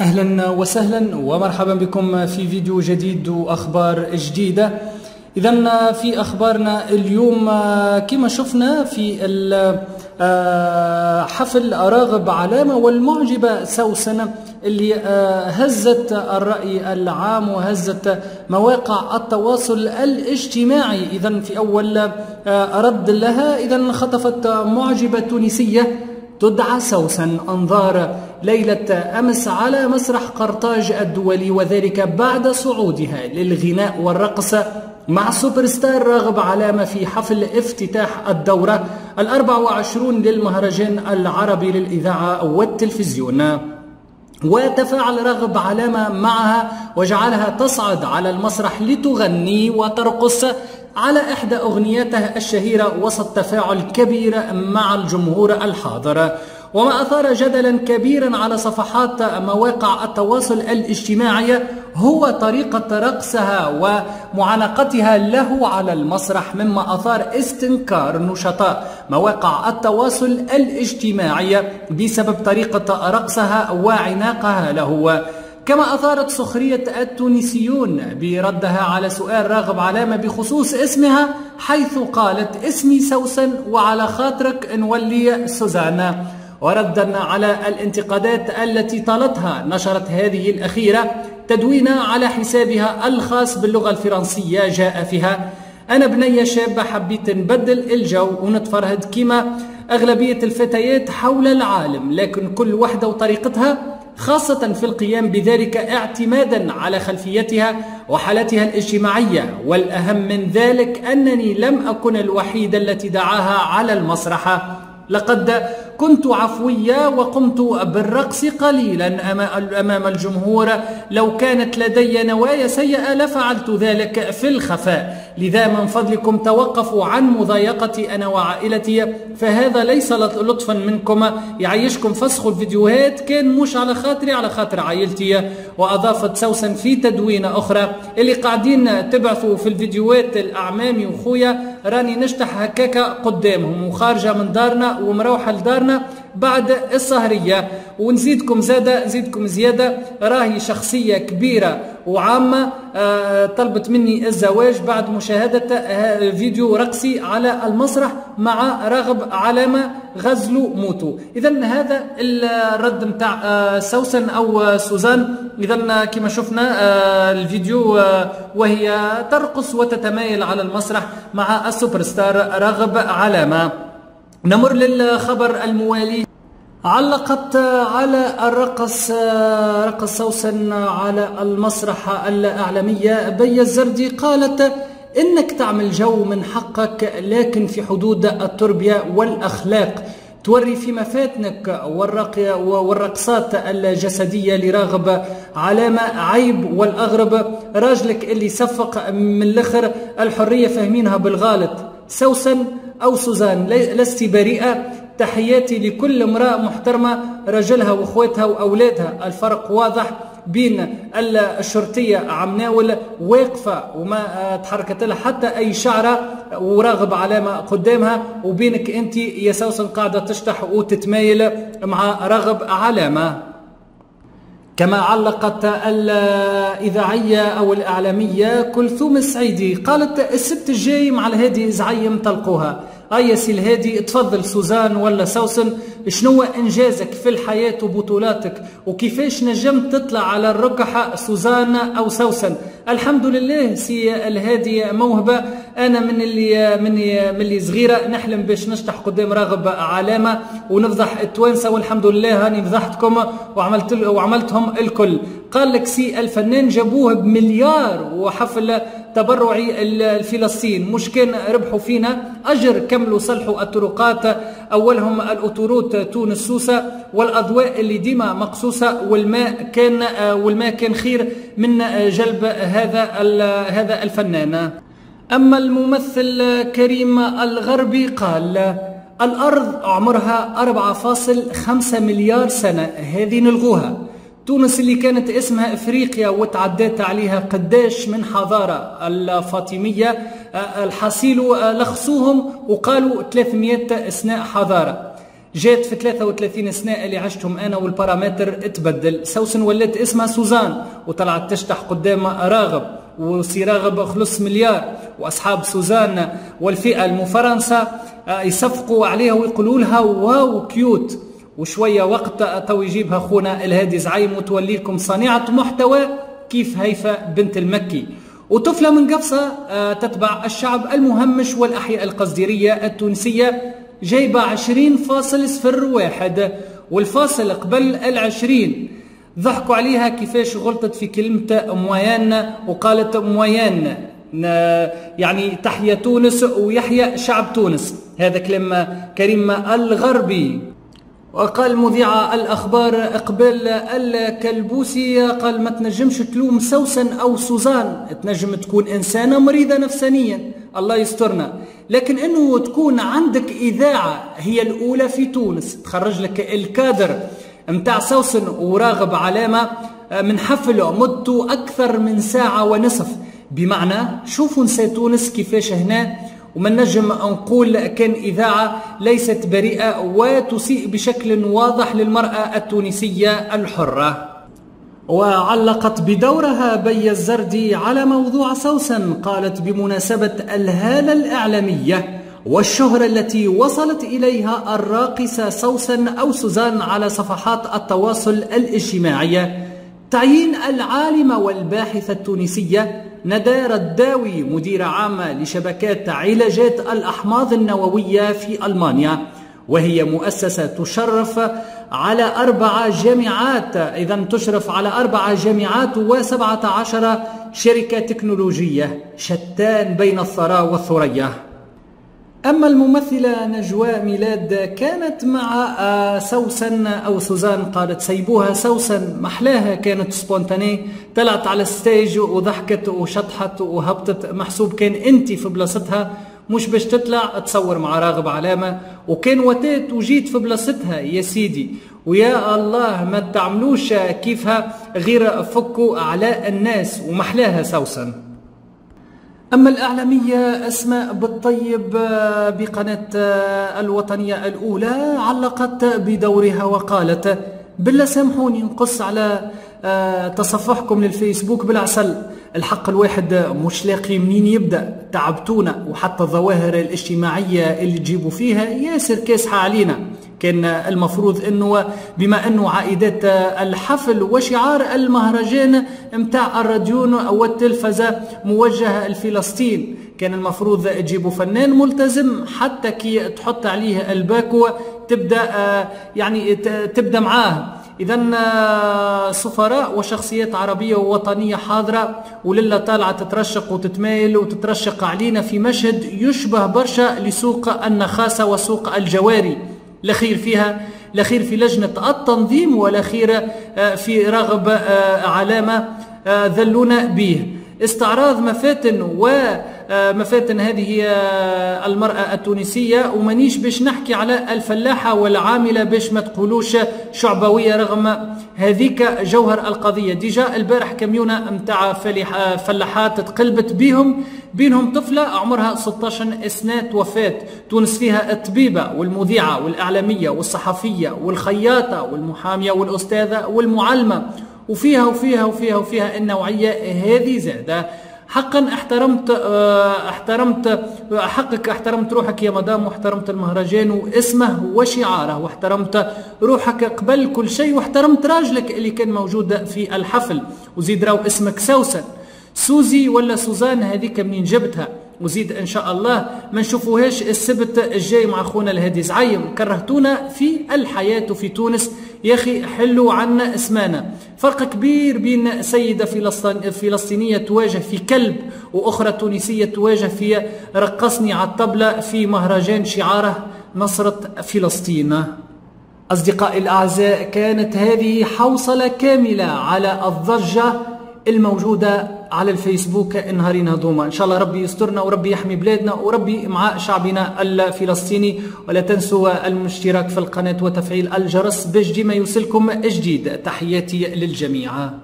أهلا وسهلا ومرحبا بكم في فيديو جديد وأخبار جديدة. إذا في أخبارنا اليوم كما شفنا في حفل راغب علامة والمعجبة سوسن اللي هزت الرأي العام وهزت مواقع التواصل الاجتماعي. إذا في أول رد لها إذا خطفت معجبة تونسية تدعى سوسن أنظار ليلة أمس على مسرح قرطاج الدولي، وذلك بعد صعودها للغناء والرقص مع سوبر ستار راغب علامة في حفل افتتاح الدورة 24 للمهرجان العربي للإذاعة والتلفزيون. وتفاعل راغب علامة معها وجعلها تصعد على المسرح لتغني وترقص على إحدى أغنياتها الشهيرة وسط تفاعل كبير مع الجمهور الحاضر، وما أثار جدلا كبيرا على صفحات مواقع التواصل الاجتماعي هو طريقة رقصها ومعانقتها له على المسرح، مما أثار استنكار نشطاء مواقع التواصل الاجتماعي بسبب طريقة رقصها وعناقها له. كما أثارت سخرية التونسيون بردها على سؤال راغب علامة بخصوص اسمها، حيث قالت: اسمي سوسن وعلى خاطرك نولي سوزان. وردا على الانتقادات التي طالتها، نشرت هذه الأخيرة تدوينة على حسابها الخاص باللغة الفرنسية جاء فيها: أنا بنية شابة حبيت نبدل الجو ونتفرهد كما أغلبية الفتيات حول العالم، لكن كل واحدة وطريقتها، خاصة في القيام بذلك اعتمادا على خلفيتها وحالتها الاجتماعية، والأهم من ذلك أنني لم أكن الوحيدة التي دعاها على المسرح. لقد كنت عفوية وقمت بالرقص قليلا أمام الجمهور، لو كانت لدي نوايا سيئة لفعلت ذلك في الخفاء، لذا من فضلكم توقفوا عن مضايقتي أنا وعائلتي، فهذا ليس لطفا منكم، يعيشكم فسخ الفيديوهات، كان مش على خاطري، على خاطر عائلتي. وأضافت سوسن في تدوينة أخرى: اللي قاعدين تبعثوا في الفيديوهات الأعمامي وخويا راني نشتح هكاكا قدامهم وخارجة من دارنا ومروحة لدارنا بعد السهرية، ونزيدكم زيادة راهي شخصية كبيرة وعامة طلبت مني الزواج بعد مشاهدة فيديو رقصي على المسرح مع راغب علامة غزلوا موتوا. إذا هذا الرد متاع سوسن أو سوزان. إذا كما شفنا الفيديو وهي ترقص وتتمايل على المسرح مع السوبر ستار راغب علامة. نمر للخبر الموالي. علقت على رقص سوسن على المسرح الإعلامية بي الزردي، قالت: إنك تعمل جو من حقك، لكن في حدود التربية والأخلاق، توري في مفاتنك والرقصات الجسدية لراغب علامة عيب، والأغرب راجلك اللي صفق من الآخر الحرية فاهمينها بالغالط. سوسن أو سوزان لست بريئة، تحياتي لكل امرأة محترمة، رجلها واخواتها واولادها. الفرق واضح بين الشرطية عمناول واقفة وما تحركت لها حتى أي شعرة وراغب علامة قدامها، وبينك أنت يا سوسن قاعدة تشتح وتتمايل مع راغب علامة. كما علقت الإذاعية أو الإعلامية كلثوم السعيدي، قالت: السبت الجاي مع الهادي زعيم تلقوها. يا سي الهادي، تفضل سوزان ولا سوسن، شنو إنجازك في الحياة وبطولاتك، وكيفاش نجمت تطلع على الركحة سوزان أو سوسن؟ الحمد لله سي الهادي موهبة، أنا من اللي صغيرة نحلم باش نشطح قدام راغب علامة ونفضح التوانسة، والحمد لله هاني فضحتكم وعملتهم الكل. قال لك سي الفنان جابوه بمليار وحفل تبرعي الفلسطين، مش كان ربحوا فينا أجر، كملوا صلحوا الطرقات، أولهم الأوتوروت تونس سوسة، والأضواء اللي ديما مقصوصة، والماء كان خير من جلب هذا الفنان. أما الممثل كريم الغربي قال: الأرض عمرها 4.5 مليار سنة، هذه نلغوها. تونس اللي كانت اسمها افريقيا وتعدات عليها قداش من حضاره الفاطميه، الحصيل لخصوهم وقالوا 300 سنة حضاره. جات في 33 سنة اللي عشتهم أنا والبارامتر اتبدل. سوسن ولات اسمها سوزان وطلعت تشتح قدام راغب، وسي راغب خلص مليار، وأصحاب سوزان والفئة المفرنسة يصفقوا عليها ويقولوا لها واو كيوت. وشوية وقت تو يجيبها خونا الهادي زعيم وتولي لكم صانعة محتوى كيف هيفا بنت المكي، وطفلة من قفصة تتبع الشعب المهمش والأحياء القصديرية التونسية، جايبة 20.01، والفاصل قبل 20 ضحكوا عليها كيفاش غلطت في كلمة مويان وقالت مويان، يعني تحيا تونس ويحيا شعب تونس. هذا كلام كريم الغربي. وقال مذيع الأخبار قبل الكلبوسي قال ما تنجمش تلوم سوسن أو سوزان، تنجم تكون إنسانة مريضة نفسانيا الله يسترنا، لكن أنه تكون عندك إذاعة هي الأولى في تونس تخرج لك الكادر متاع سوسن وراغب علامة من حفل مدته أكثر من ساعة ونصف، بمعنى شوفوا نساء تونس كيفاش هنا، وما نجم نقول كان إذاعة ليست بريئة وتسيء بشكل واضح للمرأة التونسية الحرة. وعلقت بدورها بي الزردي على موضوع سوسن، قالت بمناسبة الهالة الإعلامية والشهرة التي وصلت إليها الراقصة سوسن أو سوزان على صفحات التواصل الاجتماعي، تعيين العالمة والباحثة التونسية ندى رداوي مديرة عامة لشبكات علاجات الأحماض النووية في ألمانيا، وهي مؤسسة تشرف على 4 جامعات، إذن تشرف على 4 جامعات و17 شركة تكنولوجية، شتان بين الثراء والثريا. أما الممثلة نجوى ميلاد كانت مع سوسن أو سوزان، قالت سيبوها سوسن محلاها، كانت سبونتاني، طلعت على الستيج وضحكت وشطحت وهبطت، محسوب كان انت في بلاصتها مش باش تطلع تصور مع راغب علامة، وكان وتات وجيت في بلاصتها يا سيدي، ويا الله ما تعملوش كيفها غير فكوا على الناس، ومحلاها سوسن. أما الإعلامية أسماء بالطيب بقناة الوطنية الأولى علقت بدورها وقالت بالله سامحوني نقص على تصفحكم للفيسبوك بالعسل، الحق الواحد مش لاقي منين يبدأ، تعبتونا، وحتى الظواهر الاجتماعية اللي تجيبوا فيها ياسر كاسحة علينا. كان المفروض انه بما انه عائدات الحفل وشعار المهرجان متاع الراديون او التلفزة موجهة لفلسطين، كان المفروض تجيبوا فنان ملتزم حتى كي تحط عليه الباكو تبدا يعني تبدا معاه. إذن سفراء وشخصيات عربية ووطنية حاضرة، ولله طالعة تترشق وتتمايل وتترشق علينا في مشهد يشبه برشا لسوق النخاسة وسوق الجواري، لا خير فيها، لا خير في لجنة التنظيم، ولا خير في راغب علامة ذلونا به. استعراض مفاتن ومفاتن هذه المرأة التونسية، ومانيش باش نحكي على الفلاحة والعاملة باش ما تقولوش شعبوية، رغم هذيك جوهر القضية. ديجا البارح كميونة متاع فلاحات تقلبت بينهم طفلة عمرها 16 سنة وفاة. تونس فيها الطبيبة والمذيعة والإعلامية والصحفية والخياطة والمحامية والأستاذة والمعلمة، وفيها وفيها وفيها وفيها النوعية هذه زادة. حقا احترمت حقك، احترمت روحك يا مدام، واحترمت المهرجان واسمه وشعاره، واحترمت روحك قبل كل شيء، واحترمت راجلك اللي كان موجود في الحفل. وزيد راو اسمك سوسن، سوزي ولا سوزان هذيك منين جبتها؟ وزيد ان شاء الله ما نشوفوهاش السبت الجاي مع اخونا الهادي زعيم. كرهتونا في الحياة وفي تونس يا اخي، حلوا عنا اسمانا. فرق كبير بين سيدة فلسطينية تواجه في كلب، واخرى تونسية تواجه في رقصني على الطبلة في مهرجان شعاره نصرة فلسطين. اصدقائي الاعزاء، كانت هذه حوصلة كاملة على الضجة الموجودة على الفيسبوك النهارين هذوما. ان شاء الله ربي يسترنا وربي يحمي بلادنا وربي مع شعبنا الفلسطيني. ولا تنسوا الاشتراك في القناة وتفعيل الجرس باش ديما يوصلكم جديد. تحياتي للجميع.